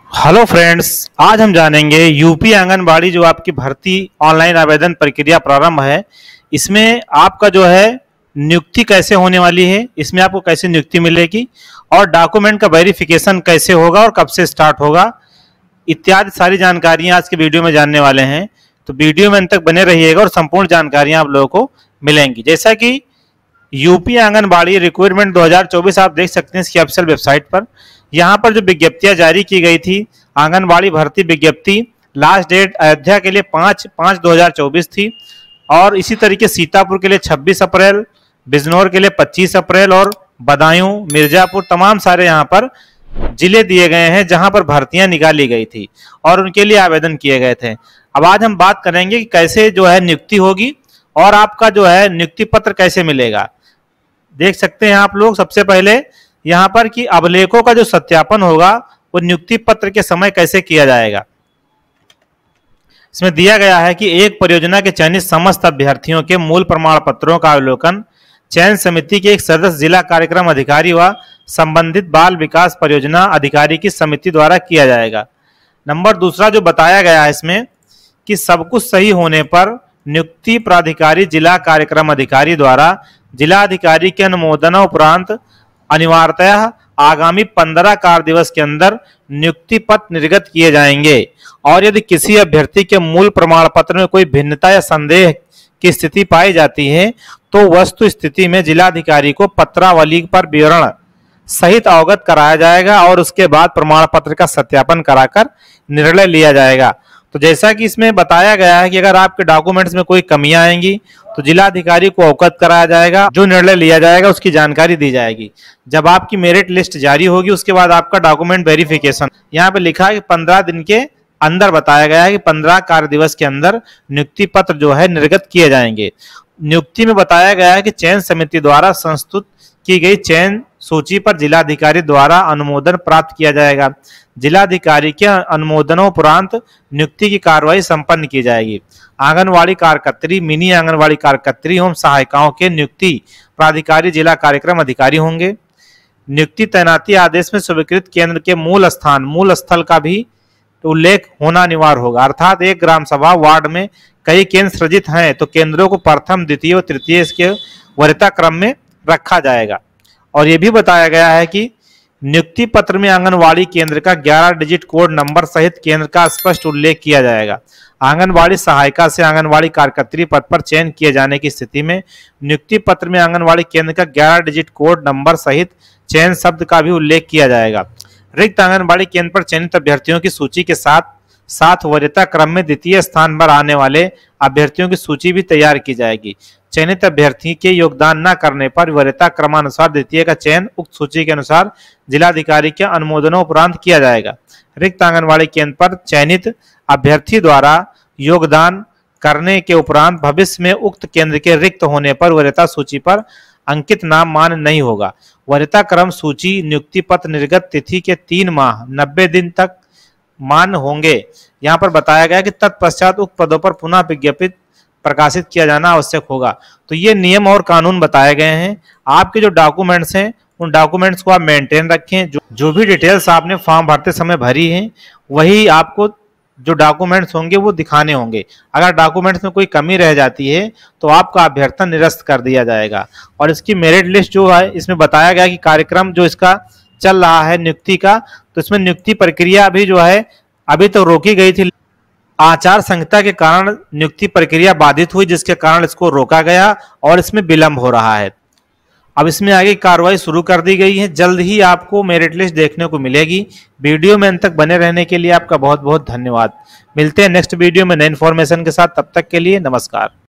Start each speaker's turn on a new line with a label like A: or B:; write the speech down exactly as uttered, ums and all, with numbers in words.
A: Hello friends, आज हम जानेंगे यूपी आंगनबाड़ी जो आपकी भर्ती ऑनलाइन आवेदन प्रक्रिया प्रारंभ है। इसमें आपका जो है नियुक्ति कैसे होने वाली है, इसमें आपको कैसे नियुक्ति मिलेगी और डॉक्यूमेंट का वेरिफिकेशन कैसे होगा और कब से स्टार्ट होगा, इत्यादि सारी जानकारियां आज के वीडियो में जानने वाले हैं। तो वीडियो में अंत तक बने रहिएगा और संपूर्ण जानकारियां आप लोगों को मिलेंगी। जैसा कि यूपी आंगनबाड़ी रिक्वायरमेंट दो हज़ार चौबीस आप देख सकते हैं इसकी ऑफिशियल वेबसाइट पर। यहाँ पर जो विज्ञप्तियां जारी की गई थी, आंगनबाड़ी भर्ती विज्ञप्ति, लास्ट डेट अयोध्या के लिए पाँच पाँच दो हज़ार चौबीस थी और इसी तरीके सीतापुर के लिए छब्बीस अप्रैल, बिजनौर के लिए पच्चीस अप्रैल और बदायूं, मिर्जापुर, तमाम सारे यहाँ पर जिले दिए गए हैं जहां पर भर्तियां निकाली गई थी और उनके लिए आवेदन किए गए थे। अब आज हम बात करेंगे कि कैसे जो है नियुक्ति होगी और आपका जो है नियुक्ति पत्र कैसे मिलेगा। देख सकते हैं आप लोग सबसे पहले यहाँ पर कि अभिलेखों का जो सत्यापन होगा वो नियुक्ति पत्र के समय कैसे किया जाएगा। इसमें दिया गया है कि एक परियोजना के चयनित समस्त अभ्यर्थियों के मूल प्रमाण पत्रों का अवलोकन चयन समिति के एक सदस्य जिला कार्यक्रम अधिकारी व संबंधित बाल विकास परियोजना अधिकारी की समिति द्वारा किया जाएगा। नंबर दूसरा जो बताया गया है इसमें कि सब कुछ सही होने पर नियुक्ति प्राधिकारी जिला कार्यक्रम अधिकारी द्वारा जिला अधिकारी के अनुमोदन उपरांत अनिवार्यतः आगामी पंद्रह कार्य दिवस के अंदर नियुक्ति पत्र निर्गत किए जाएंगे और यदि किसी अभ्यर्थी के मूल प्रमाण पत्र में कोई भिन्नता या संदेह की स्थिति पाई जाती है तो वस्तु स्थिति में जिलाधिकारी को पत्रावली पर विवरण सहित अवगत कराया जाएगा और उसके बाद प्रमाण पत्र का सत्यापन कराकर निर्णय लिया जाएगा। तो जैसा कि इसमें बताया गया है कि अगर आपके डॉक्यूमेंट्स में कोई कमियां आएंगी तो जिलाधिकारी को अवगत कराया जाएगा, जो निर्णय लिया जाएगा उसकी जानकारी दी जाएगी। जब आपकी मेरिट लिस्ट जारी होगी उसके बाद आपका डॉक्यूमेंट वेरिफिकेशन, यहाँ पे लिखा है कि पंद्रह दिन के अंदर बताया गया है कि पंद्रह कार्य दिवस के अंदर नियुक्ति पत्र जो है निर्गत किए जाएंगे। नियुक्ति में बताया गया है कि चयन समिति द्वारा संस्तुत की गई चयन सूची पर जिलाधिकारी द्वारा अनुमोदन प्राप्त किया जाएगा। जिलाधिकारी के अनुमोदनोपरांत नियुक्ति की कार्रवाई संपन्न की जाएगी। आंगनवाड़ी कार्यकर्त्री, मिनी आंगनवाड़ी कार्यकर्त्री एवं सहायिकाओं के नियुक्ति प्राधिकारी जिला कार्यक्रम अधिकारी होंगे। नियुक्ति तैनाती आदेश में स्वीकृत केंद्र के मूल स्थान मूल स्थल का भी उल्लेख होना अनिवार्य होगा। अर्थात एक ग्राम सभा वार्ड में कई केंद्र सृजित हैं तो केंद्रों को प्रथम, द्वितीय और तृतीय के वरीयता क्रम में रखा जाएगा। और यह भी बताया गया है कि नियुक्ति पत्र में आंगनवाड़ी केंद्र का ग्यारह डिजिट कोड नंबर सहित केंद्र का स्पष्ट उल्लेख किया जाएगा। आंगनवाड़ी सहायिका से आंगनवाड़ी कार्यकर्त्री पद पर चयन किए जाने की स्थिति में नियुक्ति पत्र में आंगनवाड़ी केंद्र का ग्यारह डिजिट कोड नंबर सहित चयन शब्द का भी उल्लेख किया जाएगा। रिक्त आंगनबाड़ी केंद्र पर चयनित अभ्यर्थियों की सूची के साथ साथ वरीयता क्रम में द्वितीय स्थान पर आने वाले अभ्यर्थियों की सूची भी तैयार की जाएगी। चयनित अभ्यर्थी के योगदान न करने पर वरीयता क्रमानुसार द्वितीय का चयन उक्त सूची के अनुसार जिलाधिकारी के अनुमोदनोपरांत किया जाएगा। रिक्त आंगनबाड़ी केंद्र पर चयनित अभ्यर्थी द्वारा योगदान करने के उपरांत भविष्य में उक्त केंद्र के रिक्त होने पर वरीयता सूची पर अंकित नाम मान्य नहीं होगा। वरीयता क्रम सूची नियुक्ति पत्र निर्गत तिथि के तीन माह नब्बे दिन तक मान्य होंगे। यहाँ पर बताया गया कि तत्पश्चात उक्त पदों पर पुनः विज्ञपित प्रकाशित किया जाना आवश्यक होगा। तो ये नियम और कानून बताए गए हैं। आपके जो डॉक्यूमेंट्स हैं उन डॉक्यूमेंट्स को आप मेंटेन रखें। जो जो भी डिटेल्स आपने फॉर्म भरते समय भरी हैं वही आपको जो डॉक्यूमेंट्स होंगे वो दिखाने होंगे। अगर डॉक्यूमेंट्स में कोई कमी रह जाती है तो आपका अभ्यर्थन निरस्त कर दिया जाएगा। और इसकी मेरिट लिस्ट जो है इसमें बताया गया कि कार्यक्रम जो इसका चल रहा है नियुक्ति का, तो इसमें नियुक्ति प्रक्रिया अभी जो है अभी तो रोकी गई थी। आचार संहिता के कारण नियुक्ति प्रक्रिया बाधित हुई जिसके कारण इसको रोका गया और इसमें विलंब हो रहा है। अब इसमें आगे कार्रवाई शुरू कर दी गई है। जल्द ही आपको मेरिट लिस्ट देखने को मिलेगी। वीडियो में अंत तक बने रहने के लिए आपका बहुत बहुत धन्यवाद। मिलते हैं नेक्स्ट वीडियो में नई इन्फॉर्मेशन के साथ। तब तक के लिए नमस्कार।